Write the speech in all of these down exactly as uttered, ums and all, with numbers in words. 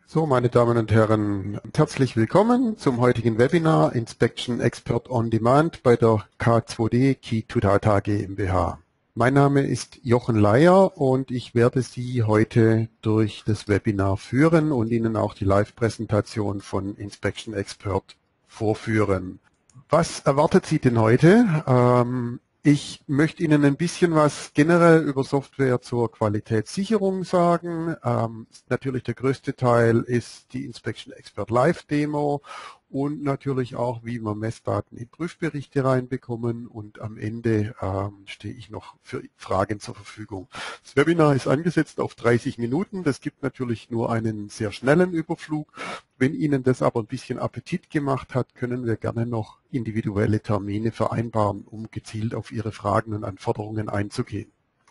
So, meine Damen und Herren, herzlich willkommen zum heutigen Webinar Inspection Expert on Demand bei der K zwei D Key to Data GmbH. Mein Name ist Jochen Leier und ich werde Sie heute durch das Webinar führen und Ihnen auch die Live-Präsentation von Inspection Expert vorführen. Was erwartet Sie denn heute? Ähm, Ich möchte Ihnen ein bisschen was generell über Software zur Qualitätssicherung sagen. Ähm, natürlich der größte Teil ist die Inspection Expert Live Demo und natürlich auch, wie wir Messdaten in Prüfberichte reinbekommen, und am Ende ähm, stehe ich noch für Fragen zur Verfügung. Das Webinar ist angesetzt auf dreißig Minuten. Das gibt natürlich nur einen sehr schnellen Überflug. Wenn Ihnen das aber ein bisschen Appetit gemacht hat, können wir gerne noch individuelle Termine vereinbaren, um gezielt auf Ihre Fragen und Anforderungen einzugehen.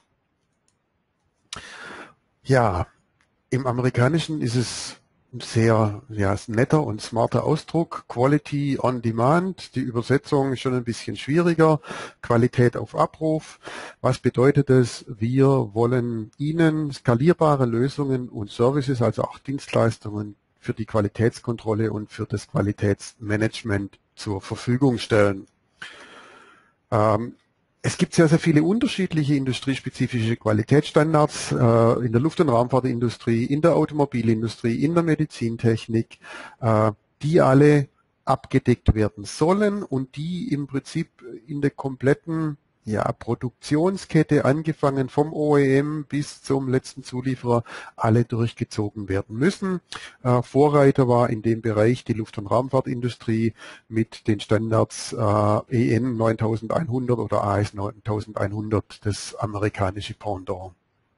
Ja, im Amerikanischen ist es ein sehr ja, ist ein netter und smarter Ausdruck. Quality on Demand. Die Übersetzung ist schon ein bisschen schwieriger. Qualität auf Abruf. Was bedeutet es? Wir wollen Ihnen skalierbare Lösungen und Services, also auch Dienstleistungen, für die Qualitätskontrolle und für das Qualitätsmanagement zur Verfügung stellen. Ähm, es gibt sehr, sehr viele unterschiedliche industriespezifische Qualitätsstandards äh, in der Luft- und Raumfahrtindustrie, in der Automobilindustrie, in der Medizintechnik, äh, die alle abgedeckt werden sollen und die im Prinzip in der kompletten ja, Produktionskette, angefangen vom O E M bis zum letzten Zulieferer, alle durchgezogen werden müssen. Äh, Vorreiter war in dem Bereich die Luft- und Raumfahrtindustrie mit den Standards äh, E N neuntausendeinhundert oder A S neuntausendeinhundert, das amerikanische Pendant.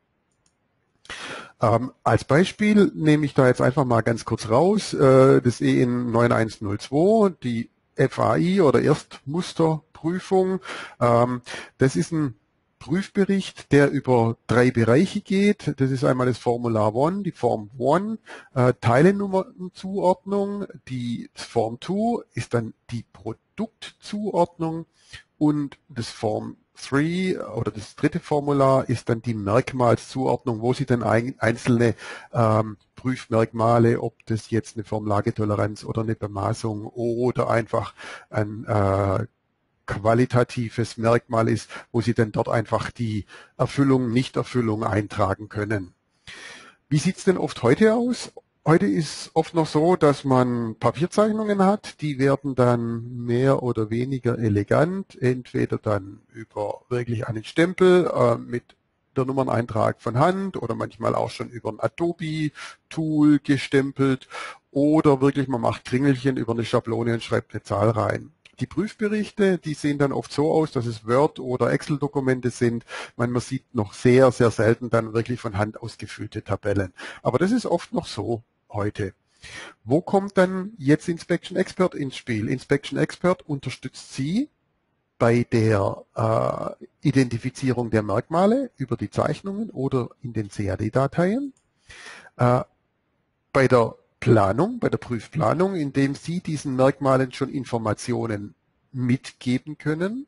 Ähm, als Beispiel nehme ich da jetzt einfach mal ganz kurz raus, äh, das E N neun eins null zwei, die F A I oder Erstmusterprüfung. Ähm, das ist ein Prüfbericht, der über drei Bereiche geht. Das ist einmal das Formular eins, die Form eins, äh, Teilennummernzuordnung. Die Form zwei ist dann die Produktzuordnung und das Form drei oder das dritte Formular ist dann die Merkmalszuordnung, wo Sie dann ein, einzelne ähm, Prüfmerkmale, ob das jetzt eine Formlagetoleranz oder eine Bemaßung oder einfach ein äh, qualitatives Merkmal ist, wo Sie dann dort einfach die Erfüllung, Nichterfüllung eintragen können. Wie sieht es denn oft heute aus? Heute ist oft noch so, dass man Papierzeichnungen hat, die werden dann mehr oder weniger elegant, entweder dann über wirklich einen Stempel äh, mit der Nummerneintrag von Hand oder manchmal auch schon über ein Adobe-Tool gestempelt oder wirklich man macht Kringelchen über eine Schablone und schreibt eine Zahl rein. Die Prüfberichte, die sehen dann oft so aus, dass es Word- oder Excel-Dokumente sind. Man sieht noch sehr, sehr selten dann wirklich von Hand ausgefüllte Tabellen. Aber das ist oft noch so heute. Wo kommt dann jetzt Inspection Expert ins Spiel? Inspection Expert unterstützt Sie bei der äh, Identifizierung der Merkmale über die Zeichnungen oder in den C A D-Dateien, äh, bei der Planung, bei der Prüfplanung, indem Sie diesen Merkmalen schon Informationen mitgeben können.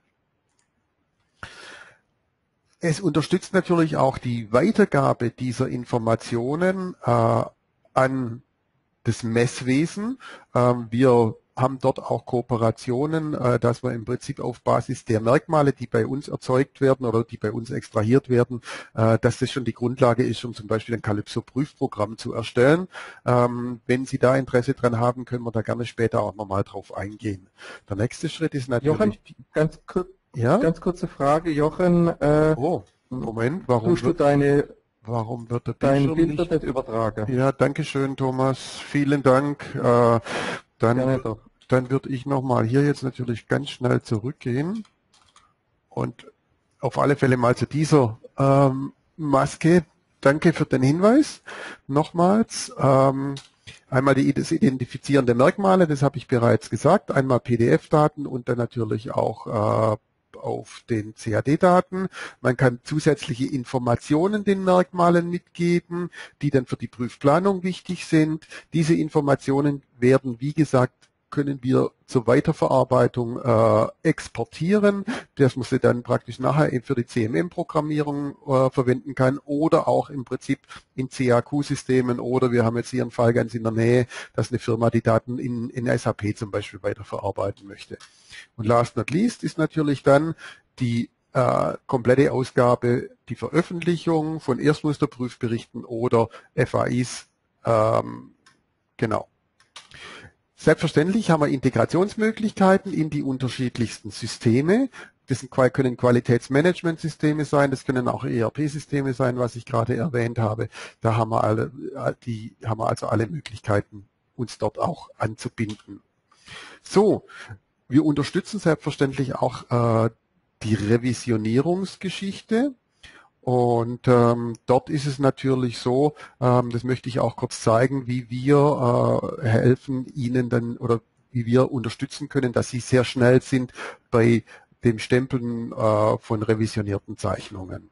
Es unterstützt natürlich auch die Weitergabe dieser Informationen äh, an das Messwesen. Ähm, wir haben dort auch Kooperationen, äh, dass wir im Prinzip auf Basis der Merkmale, die bei uns erzeugt werden oder die bei uns extrahiert werden, äh, dass das schon die Grundlage ist, um zum Beispiel ein Calypso-Prüfprogramm zu erstellen. Ähm, wenn Sie da Interesse dran haben, können wir da gerne später auch nochmal drauf eingehen. Der nächste Schritt ist natürlich Jochen, die, ganz, kur ja, ganz kurze Frage, Jochen. Äh, oh, Moment, warum tust du wird, deine, warum wird der dein Bildschirm Bild wird nicht? nicht übertragen? Ja, danke schön, Thomas. Vielen Dank. Äh, dann, Gerne doch. dann würde ich nochmal hier jetzt natürlich ganz schnell zurückgehen und auf alle Fälle mal zu dieser ähm, Maske. Danke für den Hinweis. Nochmals. Ähm, einmal die, das Identifizieren der Merkmale, das habe ich bereits gesagt. Einmal P D F-Daten und dann natürlich auch äh, auf den C A D-Daten. Man kann zusätzliche Informationen den Merkmalen mitgeben, die dann für die Prüfplanung wichtig sind. Diese Informationen werden, wie gesagt, können wir zur Weiterverarbeitung äh, exportieren, dass man sie dann praktisch nachher eben für die C M M-Programmierung äh, verwenden kann oder auch im Prinzip in C A Q-Systemen oder wir haben jetzt hier einen Fall ganz in der Nähe, dass eine Firma die Daten in, in S A P zum Beispiel weiterverarbeiten möchte. Und last not least ist natürlich dann die äh, komplette Ausgabe, die Veröffentlichung von Erstmusterprüfberichten oder F A Is, ähm, genau. Selbstverständlich haben wir Integrationsmöglichkeiten in die unterschiedlichsten Systeme. Das können Qualitätsmanagementsysteme sein, das können auch E R P-Systeme sein, was ich gerade erwähnt habe. Da haben wir alle, die haben wir also alle Möglichkeiten, uns dort auch anzubinden. So, wir unterstützen selbstverständlich auch äh, die Revisionierungsgeschichte. Und ähm, dort ist es natürlich so, ähm, das möchte ich auch kurz zeigen, wie wir äh, helfen Ihnen dann oder wie wir unterstützen können, dass Sie sehr schnell sind bei dem Stempeln äh, von revisionierten Zeichnungen.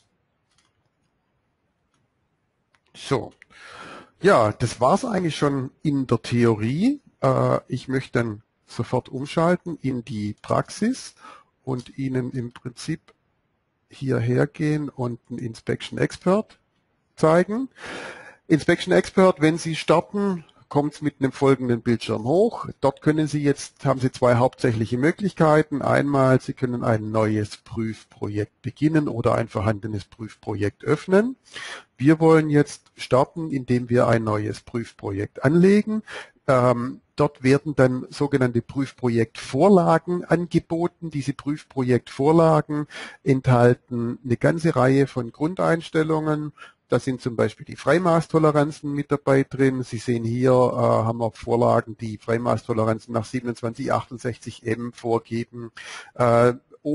So, ja, das war es eigentlich schon in der Theorie. Äh, ich möchte dann sofort umschalten in die Praxis und Ihnen im Prinzip hierher gehen und einen Inspection Expert zeigen. Inspection Expert, wenn Sie starten, kommt es mit einem folgenden Bildschirm hoch. Dort können Sie jetzt, haben Sie zwei hauptsächliche Möglichkeiten. Einmal, Sie können ein neues Prüfprojekt beginnen oder ein vorhandenes Prüfprojekt öffnen. Wir wollen jetzt starten, indem wir ein neues Prüfprojekt anlegen. Ähm, dort werden dann sogenannte Prüfprojektvorlagen angeboten. Diese Prüfprojektvorlagen enthalten eine ganze Reihe von Grundeinstellungen. Da sind zum Beispiel die Freimaßtoleranzen mit dabei drin. Sie sehen hier, äh, haben wir Vorlagen, die Freimaßtoleranzen nach siebenundzwanzig achtundsechzig M vorgeben. Äh,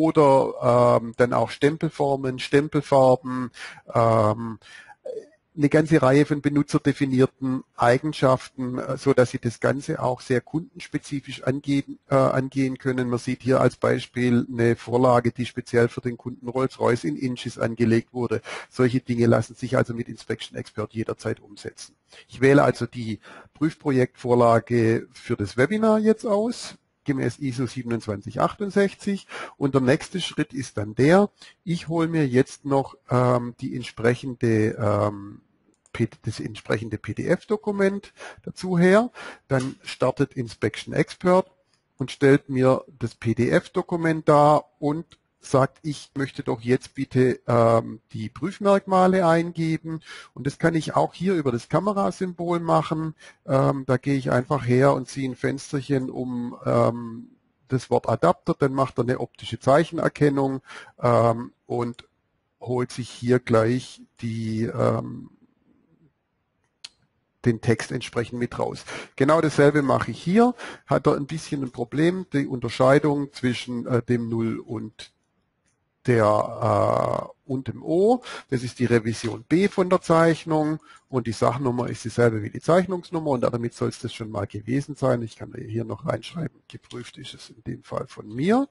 oder ähm, dann auch Stempelformen, Stempelfarben, ähm, eine ganze Reihe von benutzerdefinierten Eigenschaften, so dass Sie das Ganze auch sehr kundenspezifisch angehen, äh, angehen können. Man sieht hier als Beispiel eine Vorlage, die speziell für den Kunden Rolls-Royce in Inches angelegt wurde. Solche Dinge lassen sich also mit Inspection Expert jederzeit umsetzen. Ich wähle also die Prüfprojektvorlage für das Webinar jetzt aus, gemäß I S O siebenundzwanzig achtundsechzig, und der nächste Schritt ist dann der, ich hole mir jetzt noch ähm, die entsprechende, ähm, das entsprechende P D F-Dokument dazu her, dann startet Inspection Expert und stellt mir das P D F-Dokument dar und sagt, ich möchte doch jetzt bitte ähm, die Prüfmerkmale eingeben, und das kann ich auch hier über das Kamerasymbol machen. Ähm, da gehe ich einfach her und ziehe ein Fensterchen um ähm, das Wort Adapter, dann macht er eine optische Zeichenerkennung ähm, und holt sich hier gleich die ähm, den Text entsprechend mit raus. Genau dasselbe mache ich hier. Hat er ein bisschen ein Problem, die Unterscheidung zwischen äh, dem Null und der äh, und dem O. Das ist die Revision B von der Zeichnung und die Sachnummer ist dieselbe wie die Zeichnungsnummer, und damit soll es das schon mal gewesen sein. Ich kann hier noch reinschreiben, geprüft ist es in dem Fall von mir.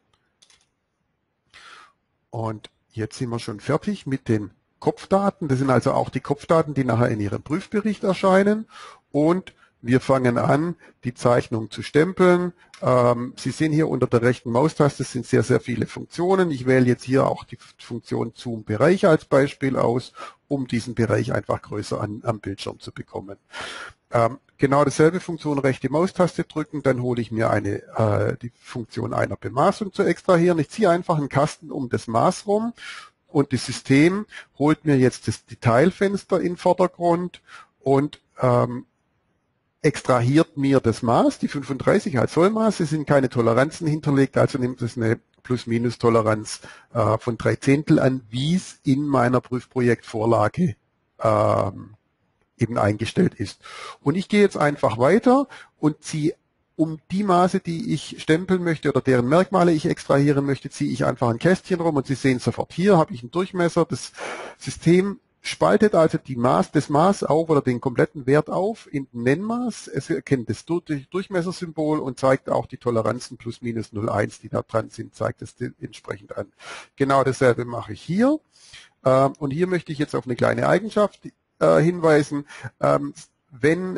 Und jetzt sind wir schon fertig mit den Kopfdaten. Das sind also auch die Kopfdaten, die nachher in Ihrem Prüfbericht erscheinen, und wir fangen an, die Zeichnung zu stempeln. Ähm, Sie sehen hier unter der rechten Maustaste sind sehr, sehr viele Funktionen. Ich wähle jetzt hier auch die Funktion Zoom Bereich als Beispiel aus, um diesen Bereich einfach größer an, am Bildschirm zu bekommen. Ähm, genau dasselbe Funktion, rechte Maustaste drücken, dann hole ich mir eine, äh, die Funktion einer Bemaßung zu extrahieren. Ich ziehe einfach einen Kasten um das Maß rum und das System holt mir jetzt das Detailfenster in den Vordergrund und ähm, extrahiert mir das Maß, die fünfunddreißig als Sollmaß. Es sind keine Toleranzen hinterlegt, also nimmt es eine Plus-Minus-Toleranz äh, von drei Zehntel an, wie es in meiner Prüfprojektvorlage ähm, eben eingestellt ist. Und ich gehe jetzt einfach weiter und ziehe um die Maße, die ich stempeln möchte oder deren Merkmale ich extrahieren möchte, ziehe ich einfach ein Kästchen rum und Sie sehen sofort, hier habe ich einen Durchmesser. Das System spaltet also die Maß, das Maß auf oder den kompletten Wert auf in Nennmaß. Es erkennt das Durchmessersymbol und zeigt auch die Toleranzen plus minus null Komma eins, die da dran sind, zeigt es entsprechend an. Genau dasselbe mache ich hier. Und hier möchte ich jetzt auf eine kleine Eigenschaft hinweisen. Wenn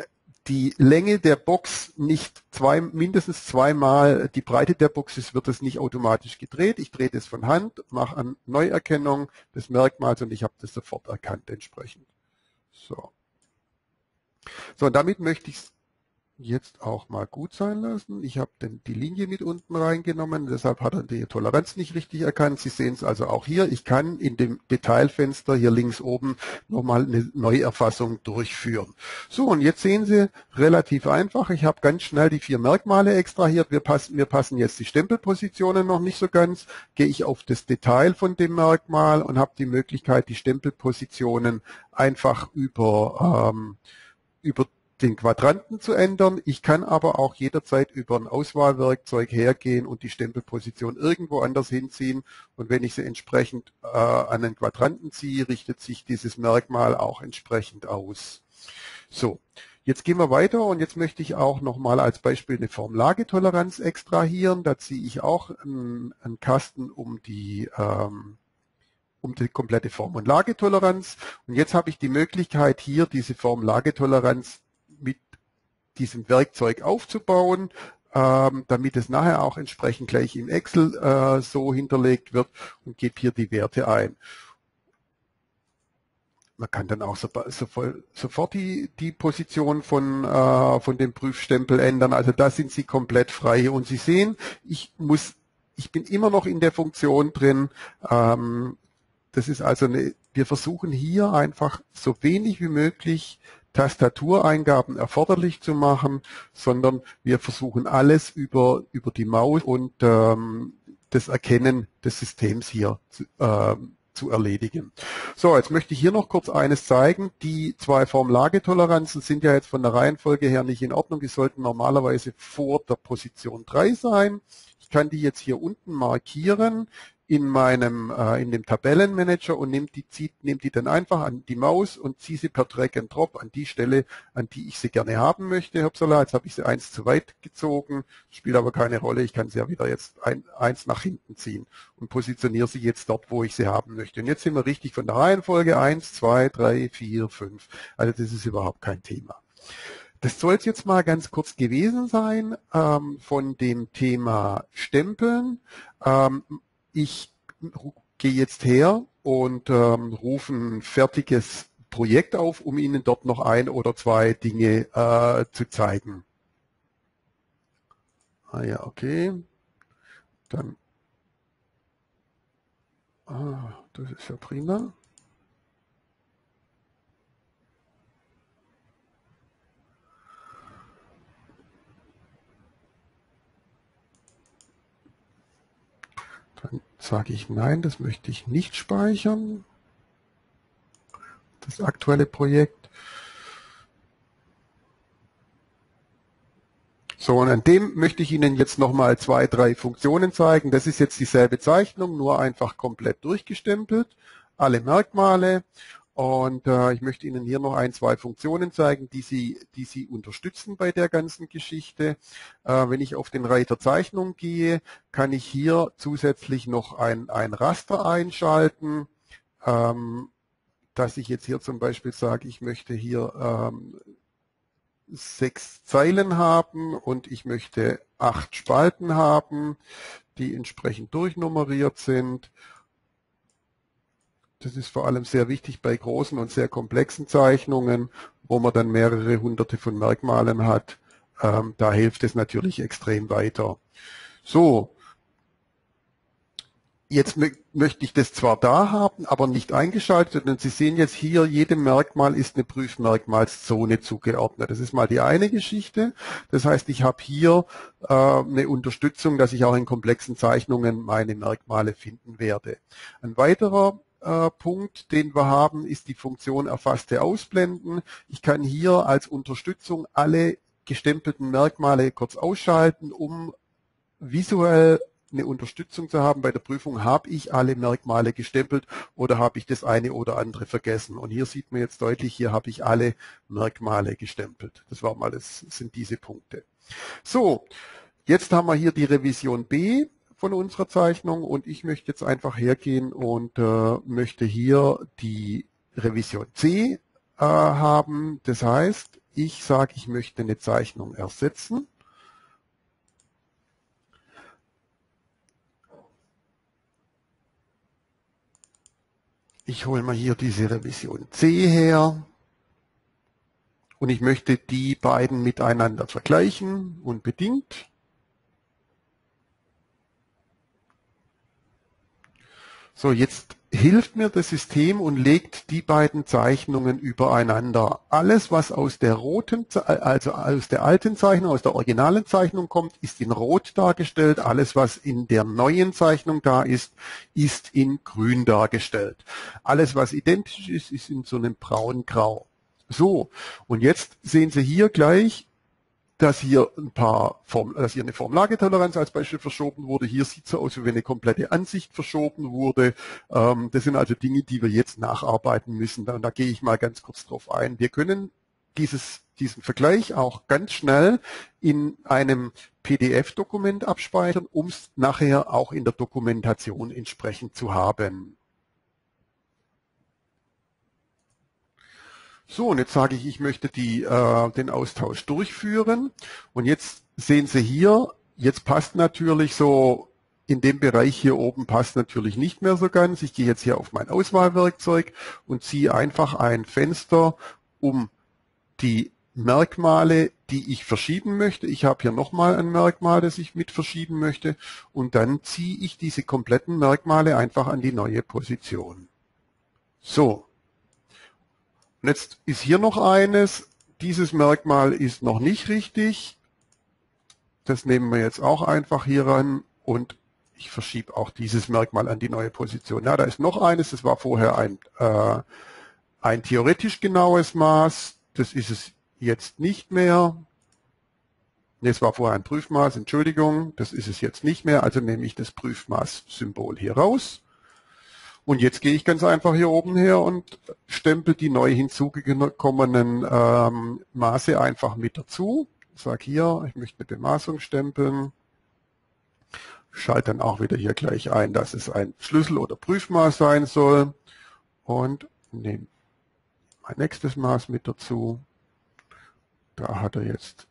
die Länge der Box nicht zwei, mindestens zweimal die Breite der Box ist, wird es nicht automatisch gedreht. Ich drehe das von Hand, mache eine Neuerkennung des Merkmals und ich habe das sofort erkannt entsprechend. So, so und damit möchte ich es jetzt auch mal gut sein lassen. Ich habe denn die Linie mit unten reingenommen, deshalb hat er die Toleranz nicht richtig erkannt. Sie sehen es also auch hier. Ich kann in dem Detailfenster hier links oben nochmal eine Neuerfassung durchführen. So, und jetzt sehen Sie, relativ einfach. Ich habe ganz schnell die vier Merkmale extrahiert. Wir passen, wir passen jetzt die Stempelpositionen noch nicht so ganz. Gehe ich auf das Detail von dem Merkmal und habe die Möglichkeit, die Stempelpositionen einfach über, ähm, über den Quadranten zu ändern. Ich kann aber auch jederzeit über ein Auswahlwerkzeug hergehen und die Stempelposition irgendwo anders hinziehen. Und wenn ich sie entsprechend äh, an den Quadranten ziehe, richtet sich dieses Merkmal auch entsprechend aus. So, jetzt gehen wir weiter und jetzt möchte ich auch nochmal als Beispiel eine Formlagetoleranz extrahieren. Da ziehe ich auch einen, einen Kasten um die ähm, um die komplette Form- und Lagetoleranz. Und jetzt habe ich die Möglichkeit, hier diese Form-Lagetoleranz mit diesem Werkzeug aufzubauen, ähm, damit es nachher auch entsprechend gleich im Excel äh, so hinterlegt wird und gebe hier die Werte ein. Man kann dann auch so, so, sofort die, die Position von, äh, von dem Prüfstempel ändern. Also da sind Sie komplett frei. Und Sie sehen, ich muss, ich bin immer noch in der Funktion drin. Ähm, das ist also eine, wir versuchen hier einfach so wenig wie möglich Tastatureingaben erforderlich zu machen, sondern wir versuchen alles über, über die Maus und ähm, das Erkennen des Systems hier zu, ähm, zu erledigen. So, jetzt möchte ich hier noch kurz eines zeigen. Die zwei Formlagetoleranzen sind ja jetzt von der Reihenfolge her nicht in Ordnung. Die sollten normalerweise vor der Position drei sein. Ich kann die jetzt hier unten markieren in meinem äh, in dem Tabellenmanager und nehme die zieht nehmt die dann einfach an die Maus und ziehe sie per Drag and Drop an die Stelle, an die ich sie gerne haben möchte. Hopsala, jetzt habe ich sie eins zu weit gezogen, spielt aber keine Rolle. Ich kann sie ja wieder jetzt ein, eins nach hinten ziehen und positioniere sie jetzt dort, wo ich sie haben möchte. Und jetzt sind wir richtig von der Reihenfolge eins, zwei, drei, vier, fünf. Also das ist überhaupt kein Thema. Das soll es jetzt mal ganz kurz gewesen sein ähm, von dem Thema Stempeln. Ähm, Ich gehe jetzt her und ähm, rufe ein fertiges Projekt auf, um Ihnen dort noch ein oder zwei Dinge äh, zu zeigen. Ah ja, okay. Dann, ah, das ist ja prima. Dann sage ich nein, das möchte ich nicht speichern. Das aktuelle Projekt. So, und an dem möchte ich Ihnen jetzt nochmal zwei, drei Funktionen zeigen. Das ist jetzt dieselbe Zeichnung, nur einfach komplett durchgestempelt. Alle Merkmale. Und äh, ich möchte Ihnen hier noch ein, zwei Funktionen zeigen, die Sie, die Sie unterstützen bei der ganzen Geschichte. Äh, wenn ich auf den Reiter Zeichnung gehe, kann ich hier zusätzlich noch ein, ein Raster einschalten, ähm, dass ich jetzt hier zum Beispiel sage, ich möchte hier ähm, sechs Zeilen haben und ich möchte acht Spalten haben, die entsprechend durchnummeriert sind. Das ist vor allem sehr wichtig bei großen und sehr komplexen Zeichnungen, wo man dann mehrere hunderte von Merkmalen hat. Ähm, da hilft es natürlich extrem weiter. So, jetzt mö möchte ich das zwar da haben, aber nicht eingeschaltet. Und Sie sehen jetzt hier, jedem Merkmal ist eine Prüfmerkmalszone zugeordnet. Das ist mal die eine Geschichte. Das heißt, ich habe hier äh, eine Unterstützung, dass ich auch in komplexen Zeichnungen meine Merkmale finden werde. Ein weiterer äh, Punkt, den wir haben, ist die Funktion erfasste Ausblenden. Ich kann hier als Unterstützung alle gestempelten Merkmale kurz ausschalten, um visuell eine Unterstützung zu haben bei der Prüfung, habe ich alle Merkmale gestempelt oder habe ich das eine oder andere vergessen. Und hier sieht man jetzt deutlich, hier habe ich alle Merkmale gestempelt. Das war mal, das sind diese Punkte. So, jetzt haben wir hier die Revision B von unserer Zeichnung und ich möchte jetzt einfach hergehen und äh, möchte hier die Revision C äh, haben. Das heißt, Ich sage, ich möchte eine Zeichnung ersetzen. Ich hole mal hier diese Revision C her und ich möchte die beiden miteinander vergleichen und bedingt. So, jetzt hilft mir das System und legt die beiden Zeichnungen übereinander. Alles, was aus der roten, also aus der alten Zeichnung, aus der originalen Zeichnung kommt, ist in Rot dargestellt. Alles, was in der neuen Zeichnung da ist, ist in Grün dargestellt. Alles, was identisch ist, ist in so einem braun-grau. So, und jetzt sehen Sie hier gleich, dass hier ein paar Form, dass hier eine Formlagetoleranz als Beispiel verschoben wurde. Hier sieht es so aus, wie wenn eine komplette Ansicht verschoben wurde. Ähm, das sind also Dinge, die wir jetzt nacharbeiten müssen. Und da gehe ich mal ganz kurz drauf ein. Wir können dieses, diesen Vergleich auch ganz schnell in einem P D F-Dokument abspeichern, um es nachher auch in der Dokumentation entsprechend zu haben. So, und jetzt sage ich, ich möchte die, äh, den Austausch durchführen. Und jetzt sehen Sie hier, jetzt passt natürlich so, in dem Bereich hier oben passt natürlich nicht mehr so ganz. Ich gehe jetzt hier auf mein Auswahlwerkzeug und ziehe einfach ein Fenster um die Merkmale, die ich verschieben möchte. Ich habe hier nochmal ein Merkmal, das ich mit verschieben möchte. Und dann ziehe ich diese kompletten Merkmale einfach an die neue Position. So. Und jetzt ist hier noch eines, dieses Merkmal ist noch nicht richtig. Das nehmen wir jetzt auch einfach hier ran und ich verschiebe auch dieses Merkmal an die neue Position. Ja, da ist noch eines, das war vorher ein, äh, ein theoretisch genaues Maß, das ist es jetzt nicht mehr. Ne, es war vorher ein Prüfmaß, Entschuldigung, das ist es jetzt nicht mehr, also nehme ich das Prüfmaß-Symbol hier raus. Und jetzt gehe ich ganz einfach hier oben her und stempel die neu hinzugekommenen ähm, Maße einfach mit dazu. Ich sage hier, ich möchte eine Bemaßung stempeln. Schalte dann auch wieder hier gleich ein, dass es ein Schlüssel- oder Prüfmaß sein soll. Und nehme mein nächstes Maß mit dazu. Da hat er jetzt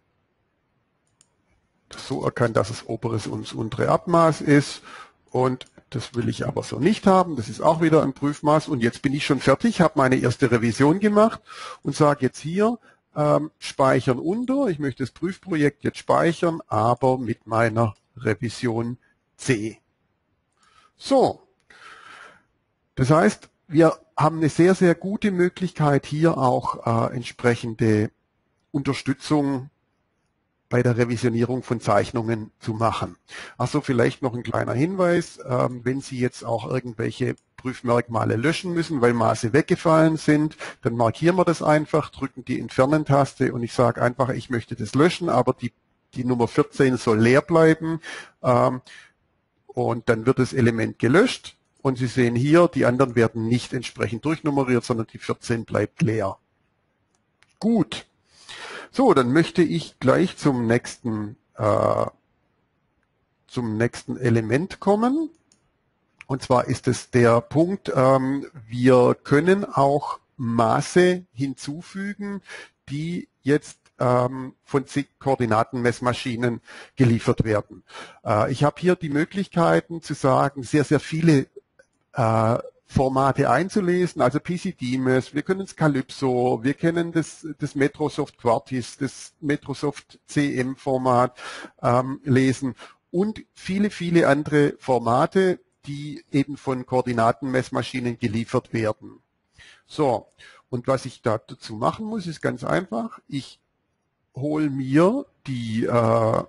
das so erkannt, dass es oberes und das untere Abmaß ist. Und das will ich aber so nicht haben. Das ist auch wieder ein Prüfmaß. Und jetzt bin ich schon fertig, habe meine erste Revision gemacht und sage jetzt hier, ähm, speichern unter. Ich möchte das Prüfprojekt jetzt speichern, aber mit meiner Revision C. So, das heißt, wir haben eine sehr, sehr gute Möglichkeit, hier auch äh, entsprechende Unterstützung bei der Revisionierung von Zeichnungen zu machen. Also vielleicht noch ein kleiner Hinweis, ähm, wenn Sie jetzt auch irgendwelche Prüfmerkmale löschen müssen, weil Maße weggefallen sind, dann markieren wir das einfach, drücken die Entfernen-Taste und ich sage einfach, ich möchte das löschen, aber die, die Nummer vierzehn soll leer bleiben ähm, und dann wird das Element gelöscht und Sie sehen hier, die anderen werden nicht entsprechend durchnummeriert, sondern die vierzehn bleibt leer. Gut. So, dann möchte ich gleich zum nächsten, äh, zum nächsten Element kommen. Und zwar ist es der Punkt, ähm, wir können auch Maße hinzufügen, die jetzt ähm, von zig Koordinatenmessmaschinen geliefert werden. Äh, ich habe hier die Möglichkeiten zu sagen, sehr, sehr viele äh, Formate einzulesen, also P C D M E S, wir können das Calypso, wir kennen das, das Metrosoft Quartis, das Metrosoft C M-Format ähm, lesen und viele, viele andere Formate, die eben von Koordinatenmessmaschinen geliefert werden. So, und was ich da dazu machen muss, ist ganz einfach. Ich hole mir die äh,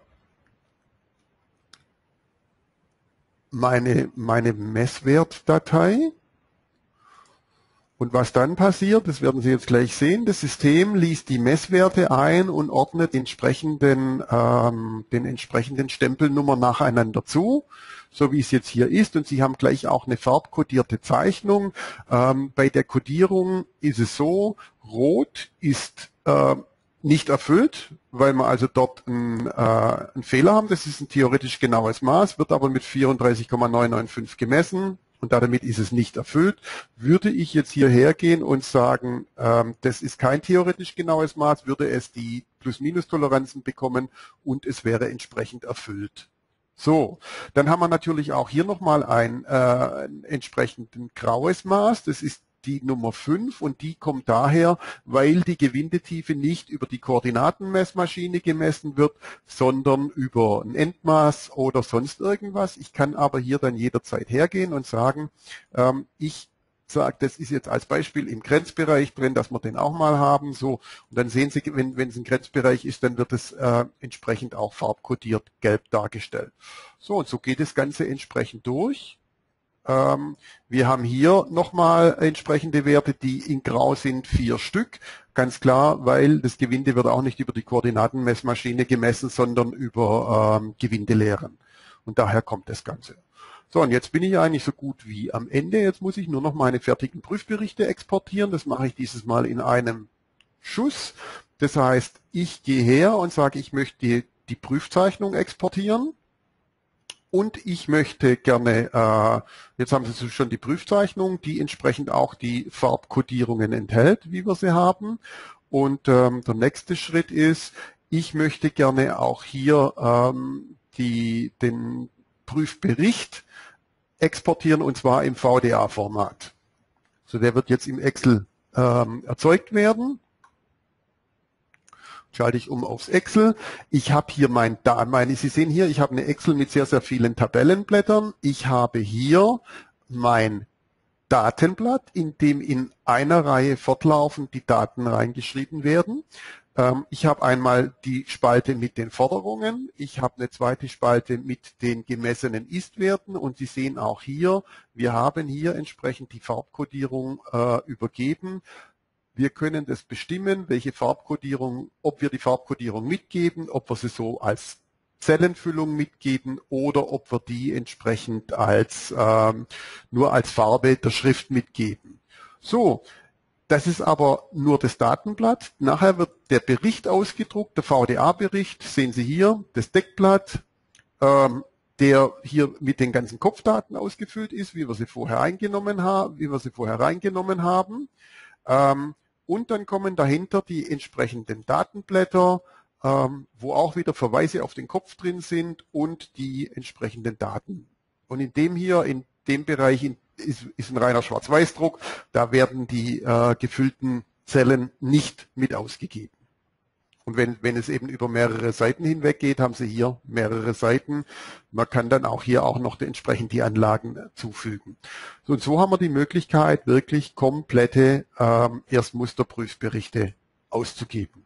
meine, meine Messwertdatei. Und was dann passiert, das werden Sie jetzt gleich sehen, das System liest die Messwerte ein und ordnet entsprechenden, ähm, den entsprechenden Stempelnummer nacheinander zu, so wie es jetzt hier ist. Und Sie haben gleich auch eine farbkodierte Zeichnung. Ähm, bei der Kodierung ist es so, rot ist äh, nicht erfüllt, weil wir also dort einen, äh, einen Fehler haben. Das ist ein theoretisch genaues Maß, wird aber mit vierunddreißig Komma neun neun fünf gemessen. und damit ist es nicht erfüllt, würde ich jetzt hierher gehen und sagen, ähm, das ist kein theoretisch genaues Maß, würde es die Plus-Minus-Toleranzen bekommen und es wäre entsprechend erfüllt. So, dann haben wir natürlich auch hier nochmal ein, äh, ein entsprechend graues Maß, das ist die Nummer fünf und die kommt daher, weil die Gewindetiefe nicht über die Koordinatenmessmaschine gemessen wird, sondern über ein Endmaß oder sonst irgendwas. Ich kann aber hier dann jederzeit hergehen und sagen, ähm, ich sage, das ist jetzt als Beispiel im Grenzbereich drin, dass wir den auch mal haben. So, und dann sehen Sie, wenn, wenn es ein Grenzbereich ist, dann wird es äh, entsprechend auch farbkodiert gelb dargestellt. So, und so geht das Ganze entsprechend durch. Ähm, wir haben hier nochmal entsprechende Werte, die in Grau sind, vier Stück. Ganz klar, weil das Gewinde wird auch nicht über die Koordinatenmessmaschine gemessen, sondern über ähm, Gewindelehren. Und daher kommt das Ganze. So, und jetzt bin ich eigentlich so gut wie am Ende. Jetzt muss ich nur noch meine fertigen Prüfberichte exportieren. Das mache ich dieses Mal in einem Schuss. Das heißt, ich gehe her und sage, ich möchte die, die Prüfzeichnung exportieren. Und ich möchte gerne, äh, jetzt haben Sie schon die Prüfzeichnung, die entsprechend auch die Farbkodierungen enthält, wie wir sie haben. Und ähm, der nächste Schritt ist, ich möchte gerne auch hier ähm, die, den Prüfbericht exportieren, und zwar im V D A-Format. So, der wird jetzt im Excel ähm, erzeugt werden. Schalte ich um aufs Excel. Ich habe hier mein, meine, Sie sehen hier, ich habe eine Excel mit sehr, sehr vielen Tabellenblättern. Ich habe hier mein Datenblatt, in dem in einer Reihe fortlaufend die Daten reingeschrieben werden. Ähm, ich habe einmal die Spalte mit den Forderungen. Ich habe eine zweite Spalte mit den gemessenen Ist-Werten. Und Sie sehen auch hier, wir haben hier entsprechend die Farbkodierung äh, übergeben. Wir können das bestimmen, welche Farbkodierung, ob wir die Farbkodierung mitgeben, ob wir sie so als Zellenfüllung mitgeben oder ob wir die entsprechend als ähm, nur als Farbe der Schrift mitgeben. So, das ist aber nur das Datenblatt. Nachher wird der Bericht ausgedruckt, der V D A-Bericht, sehen Sie hier, das Deckblatt, ähm, der hier mit den ganzen Kopfdaten ausgefüllt ist, wie wir sie vorher eingenommen haben, wie wir sie vorher reingenommen haben. Ähm, Und dann kommen dahinter die entsprechenden Datenblätter, ähm, wo auch wieder Verweise auf den Kopf drin sind und die entsprechenden Daten. Und in dem hier, in dem Bereich in, ist, ist ein reiner Schwarz-Weiß-Druck, da werden die äh, gefüllten Zellen nicht mit ausgegeben. Und wenn, wenn es eben über mehrere Seiten hinweg geht, haben Sie hier mehrere Seiten. Man kann dann auch hier auch noch entsprechend die Anlagen zufügen. So, und so haben wir die Möglichkeit, wirklich komplette ähm, Erstmusterprüfberichte auszugeben.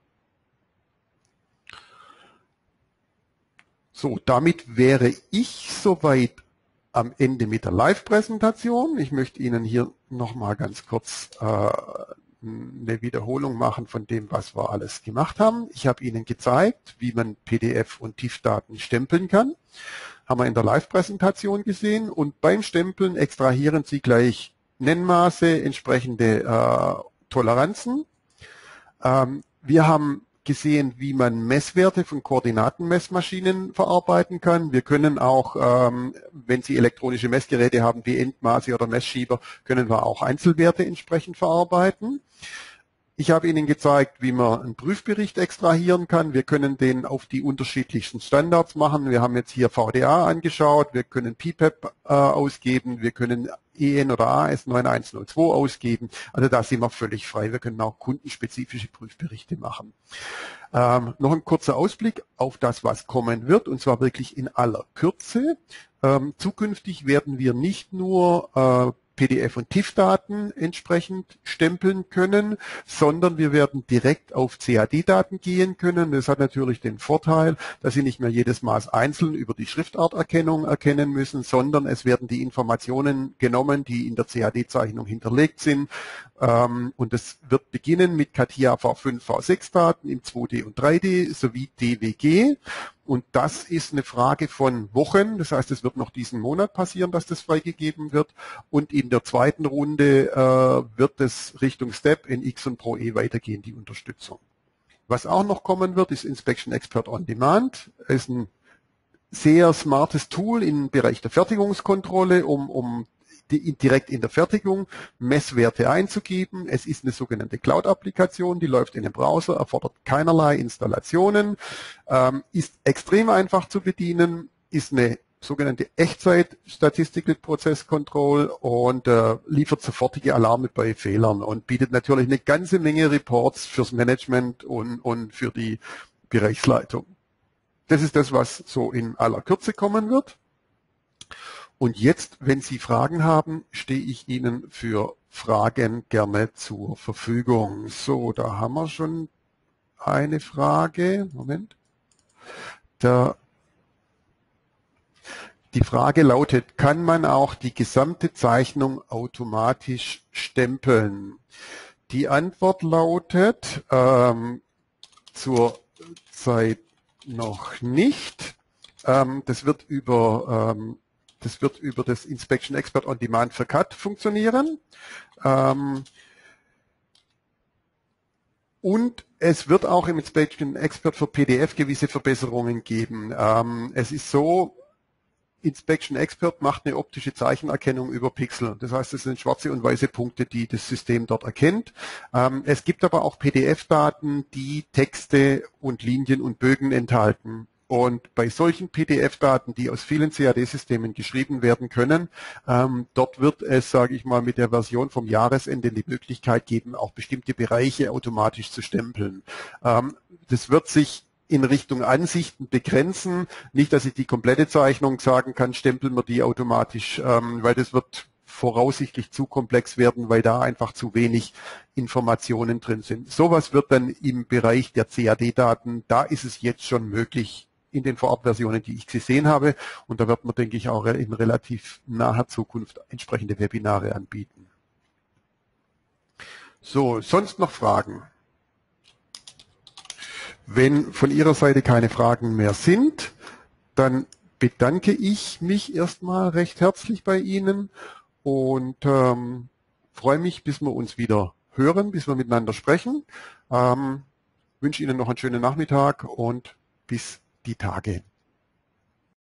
So, damit wäre ich soweit am Ende mit der Live-Präsentation. Ich möchte Ihnen hier nochmal ganz kurz äh, eine Wiederholung machen von dem, was wir alles gemacht haben. Ich habe Ihnen gezeigt, wie man P D F und T I F-Daten stempeln kann. Haben wir in der Live-Präsentation gesehen. Und beim Stempeln extrahieren Sie gleich Nennmaße, entsprechende äh, Toleranzen. Ähm, wir haben gesehen, wie man Messwerte von Koordinatenmessmaschinen verarbeiten kann. Wir können auch, ähm, wenn Sie elektronische Messgeräte haben wie Endmaße oder Messschieber, können wir auch Einzelwerte entsprechend verarbeiten. Ich habe Ihnen gezeigt, wie man einen Prüfbericht extrahieren kann. Wir können den auf die unterschiedlichsten Standards machen. Wir haben jetzt hier V D A angeschaut. Wir können P P E P äh, ausgeben. Wir können E N oder A S neun eins null zwei ausgeben. Also da sind wir völlig frei. Wir können auch kundenspezifische Prüfberichte machen. Ähm, noch ein kurzer Ausblick auf das, was kommen wird, und zwar wirklich in aller Kürze. Ähm, zukünftig werden wir nicht nur äh, P D F und T I F-Daten entsprechend stempeln können, sondern wir werden direkt auf C A D-Daten gehen können. Das hat natürlich den Vorteil, dass Sie nicht mehr jedes Maß einzeln über die Schriftarterkennung erkennen müssen, sondern es werden die Informationen genommen, die in der C A D-Zeichnung hinterlegt sind. Und das wird beginnen mit CATIA V fünf, V sechs Daten im zwei D und drei D sowie D W G. Und das ist eine Frage von Wochen. Das heißt, es wird noch diesen Monat passieren, dass das freigegeben wird. Und in der zweiten Runde äh, wird es Richtung Step in X und Pro E weitergehen, die Unterstützung. Was auch noch kommen wird, ist Inspection Expert on Demand. Es ist ein sehr smartes Tool im Bereich der Fertigungskontrolle, um, um die, direkt in der Fertigung Messwerte einzugeben. Es ist eine sogenannte Cloud-Applikation, die läuft in dem Browser, erfordert keinerlei Installationen, ähm, ist extrem einfach zu bedienen, ist eine sogenannte Echtzeit Statistical Process Control und äh, liefert sofortige Alarme bei Fehlern und bietet natürlich eine ganze Menge Reports fürs Management und, und für die Bereichsleitung. Das ist das, was so in aller Kürze kommen wird. Und jetzt, wenn Sie Fragen haben, stehe ich Ihnen für Fragen gerne zur Verfügung. So, da haben wir schon eine Frage. Moment. Da Die Frage lautet, kann man auch die gesamte Zeichnung automatisch stempeln? Die Antwort lautet, ähm, zur Zeit noch nicht. Ähm, das wird über, ähm, das wird über das Inspection Expert on Demand für C A D funktionieren. Ähm, und es wird auch im Inspection Expert für P D F gewisse Verbesserungen geben. Ähm, es ist so, Inspection Expert macht eine optische Zeichenerkennung über Pixel. Das heißt, es sind schwarze und weiße Punkte, die das System dort erkennt. Ähm, es gibt aber auch P D F-Daten, die Texte und Linien und Bögen enthalten. Und bei solchen P D F-Daten, die aus vielen C A D-Systemen geschrieben werden können, ähm, dort wird es, sage ich mal, mit der Version vom Jahresende die Möglichkeit geben, auch bestimmte Bereiche automatisch zu stempeln. Ähm, das wird sich in Richtung Ansichten begrenzen. Nicht, dass ich die komplette Zeichnung sagen kann, stempeln wir die automatisch, ähm, weil das wird voraussichtlich zu komplex werden, weil da einfach zu wenig Informationen drin sind. Sowas wird dann im Bereich der C A D-Daten, da ist es jetzt schon möglich in den Vorabversionen, die ich gesehen habe. Und da wird man, denke ich, auch in relativ naher Zukunft entsprechende Webinare anbieten. So, sonst noch Fragen? Wenn von Ihrer Seite keine Fragen mehr sind, dann bedanke ich mich erstmal recht herzlich bei Ihnen und ähm, freue mich, bis wir uns wieder hören, bis wir miteinander sprechen. Ähm, wünsche Ihnen noch einen schönen Nachmittag und bis die Tage.